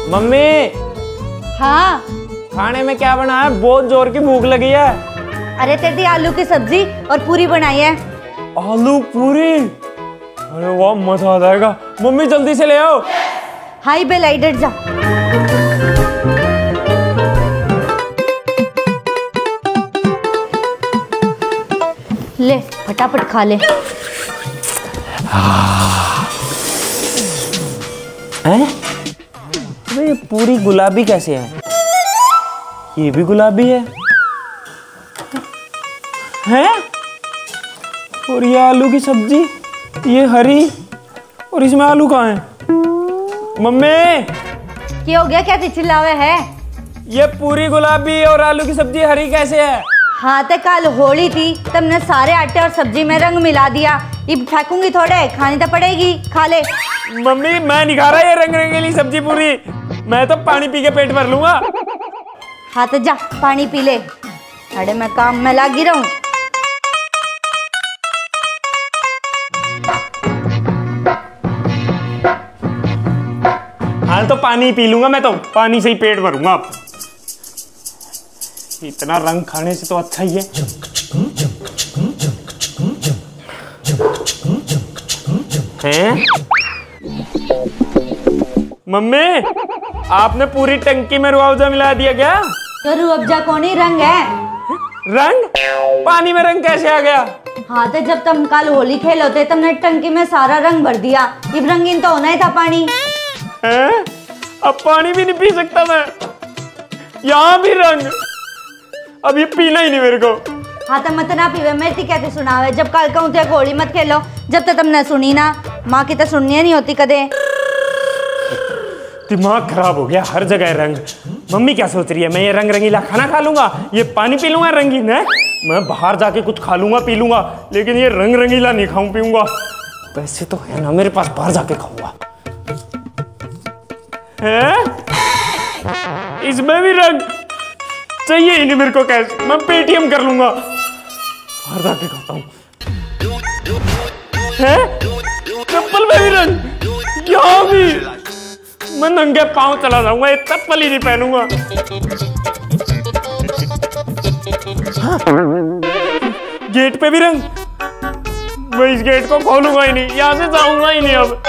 Mummy. हाँ खाने में क्या बना है? बहुत जोर की भूख लगी है। अरे तेरी आलू की सब्जी और पूरी बनाई है। आलू पूरी? अरे वाह, मजा आ जाएगा। मम्मी जल्दी से ले आओ। हाई बेल आई डट जा। ले फटाफट खा ले। हैं? ये पूरी गुलाबी कैसे है? ये भी गुलाबी है। हैं? और ये आलू की सब्जी, ये हरी, और इसमें आलू कहाँ है? मम्मी क्या हो गया? क्या चिल्लावे है? ये पूरी गुलाबी और आलू की सब्जी हरी कैसे है? हाँ तो कल होली थी, तुमने सारे आटे और सब्जी में रंग मिला दिया। ये फेंकूंगी थोड़े, खानी तो पड़ेगी, खा ले। मम्मी मैं नहीं खा रहा ये रंग रंगीली सब्जी पूरी, मैं तो पानी पी के पेट भर लूंगा। हाँ तो जा पानी पी ले। अरे मैं काम में लगी रहूं। हाँ तो पानी पी लूंगा, मैं तो पानी से ही पेट भरूंगा। अब इतना रंग खाने से तो अच्छा ही है। हैं? मम्मी आपने पूरी टंकी में रुआवजा मिला दिया क्या? तो रूअफ़ज़ा कौन ही रंग है? रंग? पानी में रंग कैसे आ गया? हाँ तो जब तुम कल होली खेल होते तुमने टंकी में सारा रंग भर दिया। ये रंगीन तो होना ही था पानी। हैं? अब पानी भी नहीं पी सकता मैं? यहाँ भी रंग? अब ये पीना ही नहीं मेरे को। हाँ तो मत ना पीवे, मेरी कहते सुनावे। जब कल कहूँ तो होली मत खेलो, जब तक तुमने सुनी ना। माँ की तो सुननी नहीं होती कदे। दिमाग खराब हो गया, हर जगह रंग। मम्मी क्या सोच रही है? मैं ये रंग रंगीला खाना खा लूंगा, ये पानी पी लूंगा रंगीन है? मैं बाहर जाके कुछ खा लूंगा पी लूंगा, लेकिन ये रंग रंगीला नहीं खाऊं पीऊंगा। पैसे तो है ना मेरे पास, बाहर जाके खाऊंगा। इसमें भी रंग चाहिए ही नहीं मेरे को। कैश मैं पेटीएम कर लूंगा, बाहर जाके खाता हूँ। चप्पल में भी रंग, यहाँ भी। मैं नंगे पांव चला जाऊंगा, ये चप्पल ही नहीं पहनूंगा। हाँ। गेट पे भी रंग, मैं इस गेट को खोलूंगा ही नहीं, यहाँ से जाऊंगा ही नहीं अब।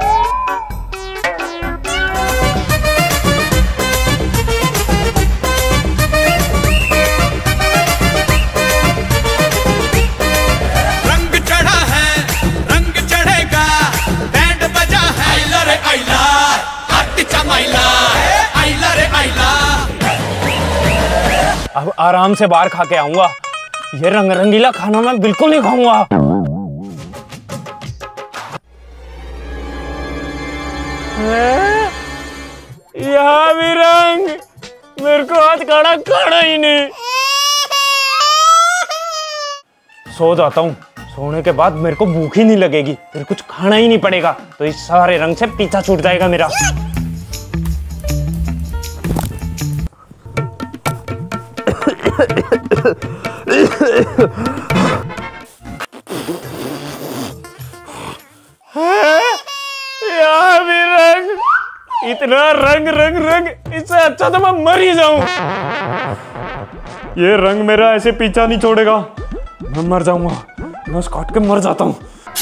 रंग चढ़ा है, रंग चढ़ेगा, बैंड बजा है। आइला रे आइला, हट चमाइला, आइला रे आइला। अब आराम से बाहर खा के आऊंगा, ये रंग रंगीला खाना मैं बिल्कुल नहीं खाऊंगा। यहाँ भी रंग, मेरे को आज खाना खाना ही नहीं। सो जाता हूँ, सोने के बाद मेरे को भूख ही नहीं लगेगी, फिर कुछ खाना ही नहीं पड़ेगा, तो इस सारे रंग से पीछा छूट जाएगा मेरा। यहाँ भी रंग, इतना रंग रंग रंग, इससे अच्छा तो मैं मर ही जाऊं। ये रंग मेरा ऐसे पीछा नहीं छोड़ेगा, मैं मर जाऊंगा, मैं उस काट के मर जाता हूँ।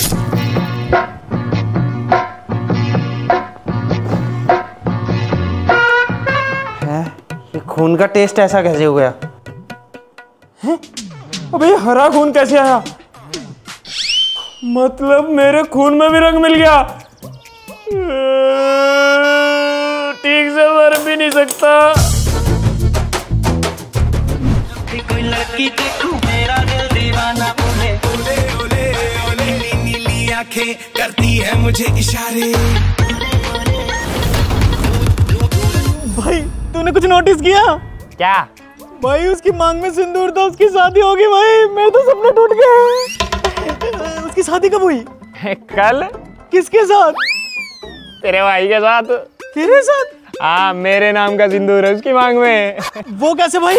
ये खून का टेस्ट ऐसा कैसे हो गया? हैं? अबे ये हरा खून कैसे आया? मतलब मेरे खून में भी रंग मिल गया। ठीक से मर भी नहीं सकता। कोई लड़की देखूं मेरा दिल दीवाना बोले, ओले ओले ओले, नीली नीली आंखें करती है मुझे इशारे। भाई तूने कुछ नोटिस किया? क्या? भाई उसकी मांग में सिंदूर था, उसकी शादी होगी। भाई मेरे तो सपने टूट गए। उसकी शादी कब हुई? कल। किसके साथ? तेरे भाई के साथ। तेरे साथ? हाँ, मेरे नाम का सिंदूर है उसकी मांग में। वो कैसे भाई?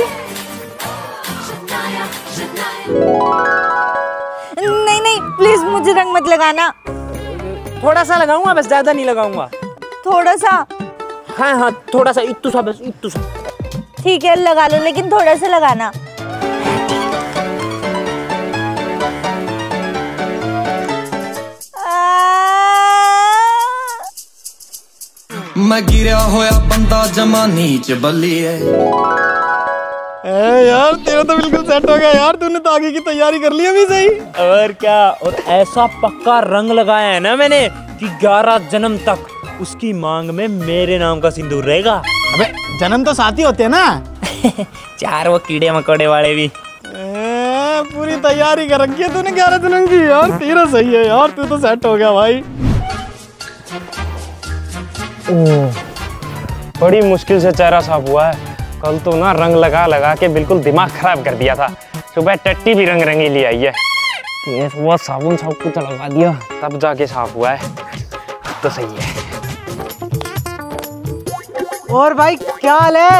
नहीं नहीं प्लीज मुझे रंग मत लगाना। थोड़ा सा लगाऊंगा बस, ज्यादा नहीं लगाऊंगा। थोड़ा सा? हाँ हाँ, थोड़ा सा, इत्तू सा बस, इत्तू सा। ठीक है लगा लो, लेकिन थोड़ा सा लगाना। मैं गिरा होया बंदा जमा नीच बल्ली है। यार तेरा तो बिल्कुल सेट हो गया यार, तूने तो आगे की तैयारी कर ली अभी सही। और क्या, और ऐसा पक्का रंग लगाया है ना मैंने कि 11 जन्म तक उसकी मांग में मेरे नाम का सिंदूर रहेगा। अबे जन्म तो साथ ही होते हैं ना। 4 वो कीड़े मकोड़े वाले भी। पूरी तैयारी कर रखी है तूने 11 जन्म की यार, तेरा सही है यार, तू तो सेट हो गया भाई। बड़ी मुश्किल से चेहरा साफ हुआ है। कल तो ना रंग लगा लगा के बिल्कुल दिमाग खराब कर दिया था। सुबह टट्टी भी रंग रंगीली आई है, ये सुबह साबुन सब कुछ लगा दिया तब जाके साफ हुआ है। तो सही है। और भाई क्या हाल है?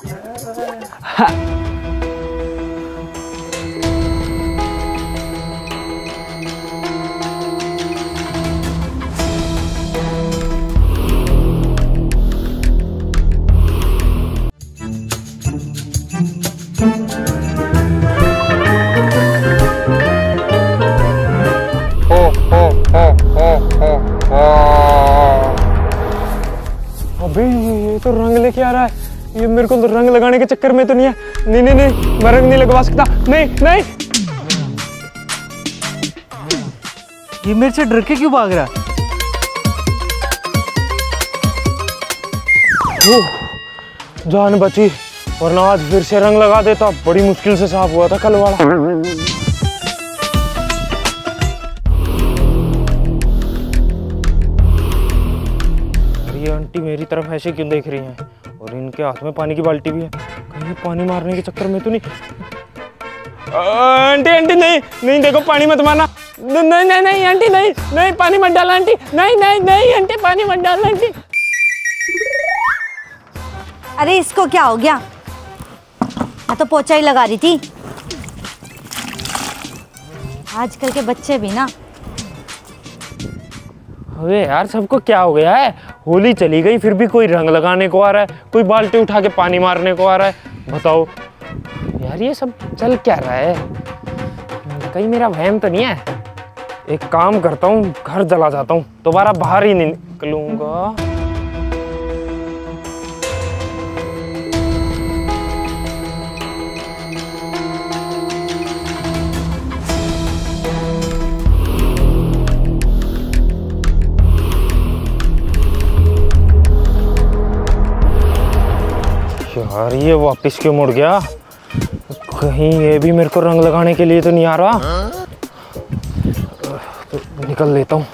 अबे ये तो रंग लेके आ रहा है। ये मेरे को रंग लगाने के चक्कर में तो नहीं है। नहीं नहीं नहीं, मैं रंग नहीं लगवा सकता। नहीं नहीं। ये मेरे से डर के क्यों भाग रहा है? जान बची, वरना आज फिर से रंग लगा देता। बड़ी मुश्किल से साफ हुआ था कल वाला। ये आंटी मेरी तरफ ऐसे क्यों देख रही हैं? और इनके हाथ में पानी की बाल्टी भी है। कहीं पानी मारने के चक्कर में तो नहीं? आंटी आंटी नहीं नहीं, देखो पानी मत मारना। नहीं नहीं नहीं आंटी, नहीं नहीं, पानी मत डालना आंटी। नहीं नहीं नहीं आंटी, पानी मत डालना आंटी। अरे इसको क्या हो गया? मैं तो पोछा ही लगा रही थी। आजकल के बच्चे भी ना। अबे यार सबको क्या हो गया है? होली चली गई फिर भी कोई रंग लगाने को आ रहा है, कोई बाल्टी उठा के पानी मारने को आ रहा है। बताओ यार ये सब चल क्या रहा है? कहीं मेरा वहम तो नहीं है? एक काम करता हूँ, घर चला जाता हूँ, दोबारा बाहर ही नहीं निकलूंगा। यार ये वापस क्यों मुड़ गया? कहीं ये भी मेरे को रंग लगाने के लिए तो नहीं आ रहा। तो निकल लेता हूँ।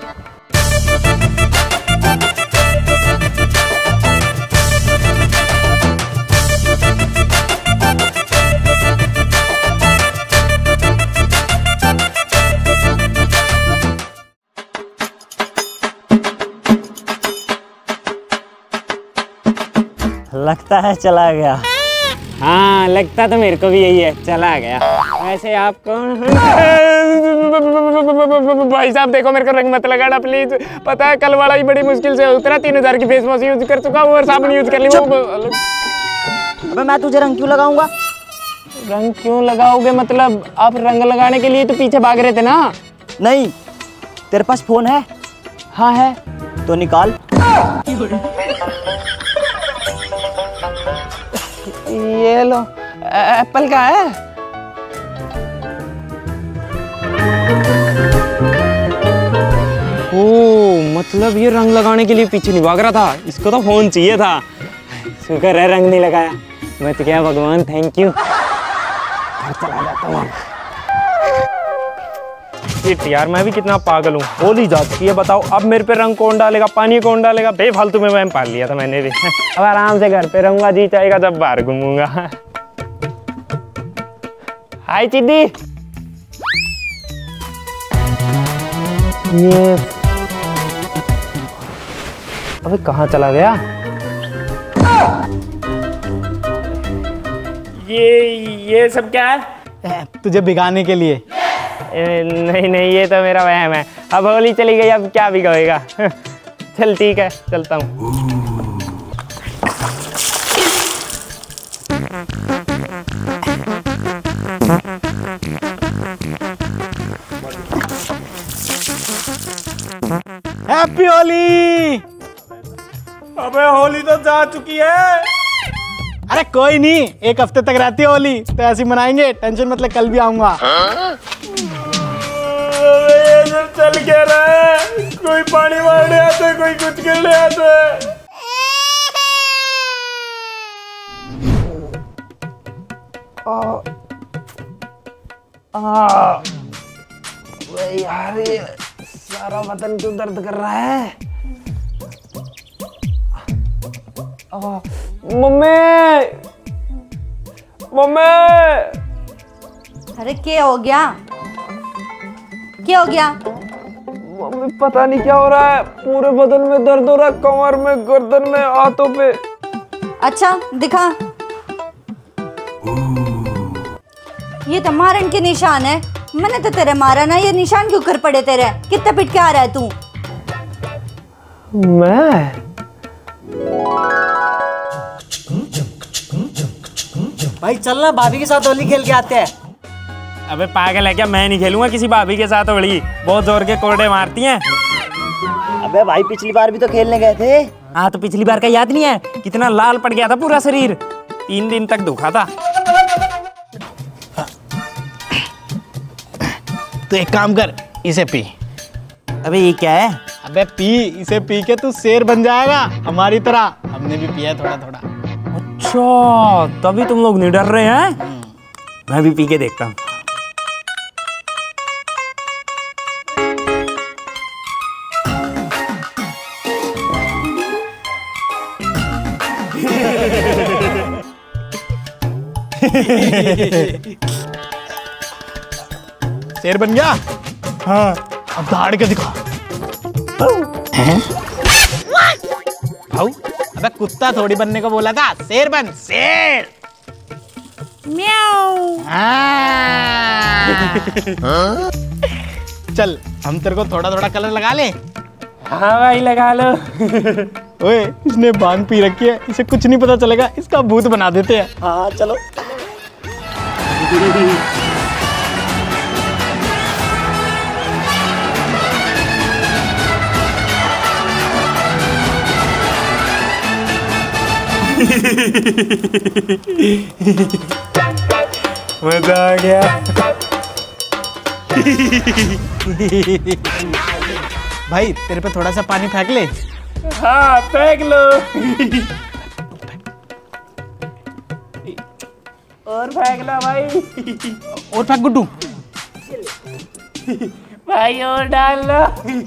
लगता है चला गया। हाँ लगता तो मेरे को भी यही है, चला गया। वैसे आप कौन? भाई साहब देखो मेरे को रंग मत लगाना प्लीज। पता है कल वाला ही बड़ी मुश्किल से उतरा। 3000 की फेस वॉश यूज कर चुका हूँ और साबुन यूज कर ली। अबे मैं तुझे रंग क्यों लगाऊंगा? रंग क्यों लगाओगे मतलब? आप रंग लगाने के लिए तो पीछे भाग रहे थे ना? नहीं, तेरे पास फोन है? हाँ है। तो निकाल। ये लो, एप्पल का है। ओ मतलब ये रंग लगाने के लिए पीछे नहीं भाग रहा था, इसको तो फोन चाहिए था। शुक्र है रंग नहीं लगाया। मैं तो क्या भगवान, थैंक यू। चला जाता हूँ। यार मैं भी कितना पागल हूँ। होली जा चुकी है, बताओ अब मेरे पे रंग कौन डालेगा, पानी कौन डालेगा? बेफालतू में वहम पाल लिया था मैंने भी। अब आराम से घर पे रहूंगा, जी चाहेगा जब बाहर घूमूंगा। हाय चिद्दी। ये अबे कहाँ चला गया? ये सब क्या है? तुझे भिगाने के लिए। नहीं नहीं ये तो मेरा वहम है। अब होली चली गई, अब क्या भिगोएगा। चल ठीक है चलता हूँ। हैप्पी होली। अबे होली तो जा चुकी है। अरे कोई नहीं, 1 हफ्ते तक रहती है होली, तो ऐसे ही मनाएंगे, टेंशन मत ले, कल भी आऊंगा। ये सब चल क्या रहा है? कोई पानी मारने आता है, कोई कुछ करने आता है। यार ये सारा बदन क्यों दर्द कर रहा है? Mummy mummy. अरे क्या हो गया? क्या हो गया? मम्मी पता नहीं क्या हो रहा है, पूरे बदन में दर्द हो रहा है, कमर में, गर्दन में, हाथों पे। अच्छा दिखा। ये तो मारन के निशान है। मैंने तो तेरे मारा ना, ये निशान क्यों कर पड़े तेरे? कितना पिट के आ रहा है तू? मैं भाई चलना, भाभी के साथ होली खेल के आते हैं। अबे पागल है क्या? मैं नहीं खेलूंगा किसी भाभी के साथ होली, बहुत जोर के कोड़े मारती हैं। अबे भाई पिछली बार भी तो खेलने गए थे। हाँ तो पिछली बार का याद नहीं है? कितना लाल पड़ गया था पूरा शरीर, 3 दिन तक दुखा था। तो एक काम कर, इसे पी। अबे ये क्या है? अबे पी, इसे पी के तू शेर बन जाएगा हमारी तरह। हमने भी पिया थोड़ा थोड़ा। अच्छा तभी तुम लोग नहीं डर रहे हैं। मैं भी पी के देखता हूँ। शेर बन गया? हाँ। अब दहाड़ के दिखा। भाऊ, अबे कुत्ता थोड़ी बनने को बोला था, शेर बन, शेर। म्याऊ। चल हम तेरे को थोड़ा थोड़ा कलर लगा ले। हाँ भाई लगा लो। ओए इसने भांग पी रखी है, इसे कुछ नहीं पता चलेगा, इसका भूत बना देते हैं। हाँ चलो। मजा आ गया। भाई तेरे पे थोड़ा सा पानी फेंक ले। हाँ फेंक लो। और फेंक लो भाई। और फेंक गुड्डू। भाई और डाल लो।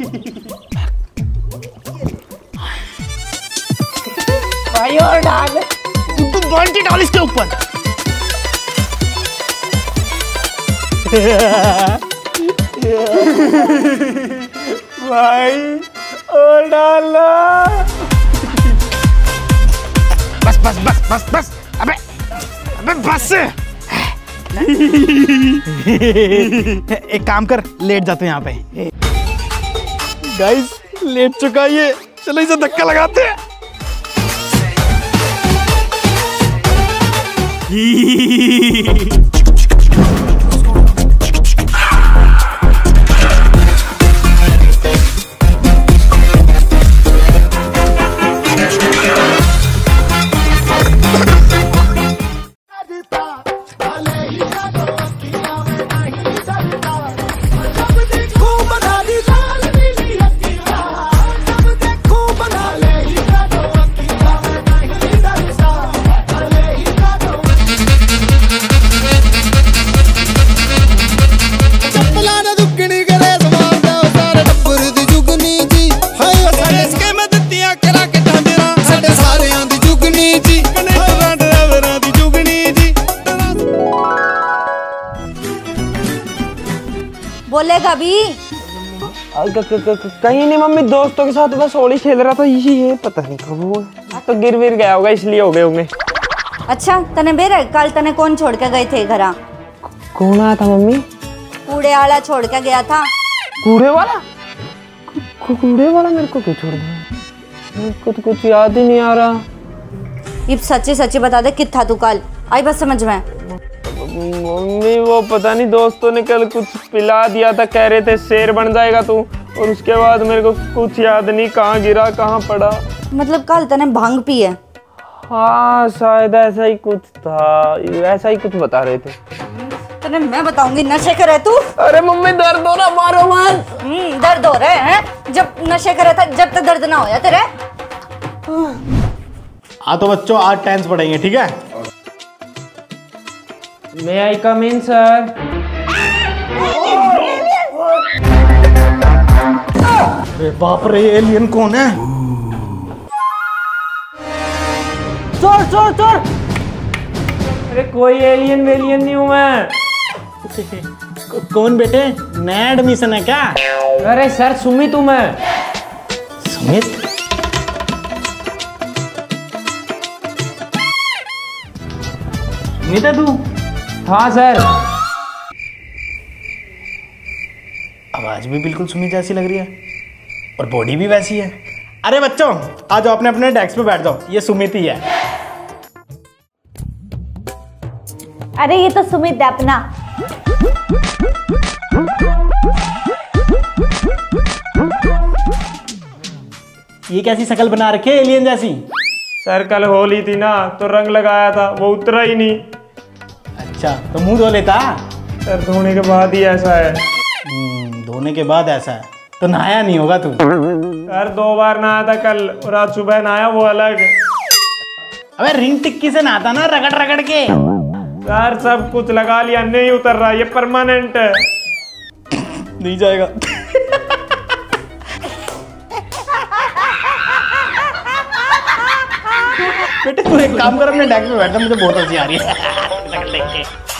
भाई और डाल। गुड्डू बाल्टी डाल इसके ऊपर। भाई और डालो। बस बस बस बस बस। अबे अबे बस। एक काम कर, लेट जाते हैं यहाँ पे। गाइस लेट चुका ये, चलो इसे धक्का लगाते हैं। बोलेगा भी? कहीं नहीं मम्मी, दोस्तों के साथ बस होली खेल रहा था, ये पता नहीं कब हुआ, तो गिर विर गया होगा इसलिए हो गए होंगे। अच्छा तने बेरे कल तने कौन छोड़ के गए थे घरा? कौन आया था मम्मी? कूड़े वाला छोड़ के गया था। कूड़े वाला? कूड़े वाला मेरे को क्यों छोड़ दिया? मेरे को तो कुछ याद ही नहीं आ रहा। ये सच्ची सच्ची बता दे, कितना तू कल आई बस समझ में? मम्मी वो पता नहीं दोस्तों ने कल कुछ पिला दिया था, कह रहे थे शेर बन जाएगा तू, और उसके बाद मेरे को कुछ याद नहीं कहाँ गिरा कहाँ पड़ा। मतलब कल तने भांग पी है? हाँ शायद ऐसा ही कुछ था, ऐसा ही कुछ बता रहे थे। तने मैं बताऊंगी नशे करे तू। अरे मम्मी दर्द हो रहा, मारो मत। दर्द हो रहा है जब नशे करे था, जब तक दर्द ना हो तेरे। हाँ तो बच्चों आज टेंस पढ़ेंगे, ठीक है? May I come in sir? अरे बाप रे, एलियन कौन है? चोर चोर चोर! अरे कोई एलियन वेलियन नहीं हूं मैं। कौन बेटे? नया एडमिशन है क्या? अरे सर सुमित हूं मैं। सुमित? सुमित है तू? हाँ सर। आवाज भी बिल्कुल सुमित जैसी लग रही है और बॉडी भी वैसी है। अरे बच्चों आ जाओ, अपने अपने डेस्क पे बैठ जाओ, ये सुमित ही है। अरे ये तो सुमित है अपना। ये कैसी शक्ल बना रखी है एलियन जैसी? सर कल होली थी ना तो रंग लगाया था, वो उतरा ही नहीं। अच्छा तो मुंह धो लेता? सर धोने के बाद ही ऐसा है। धोने के बाद ऐसा है तो नहाया नहीं होगा तू? सर 2 बार नहाया था कल और आज सुबह नहाया, वो अलग। अबे रिंग टिक्की से नहाता ना, रगड़ रगड़ के। सर सब कुछ लगा लिया, नहीं उतर रहा, ये परमानेंट है। नहीं जाएगा। बेटे तू एक काम कर, अपने डेस्क पे बैठ जा, मुझे बहुत हंसी आ रही है।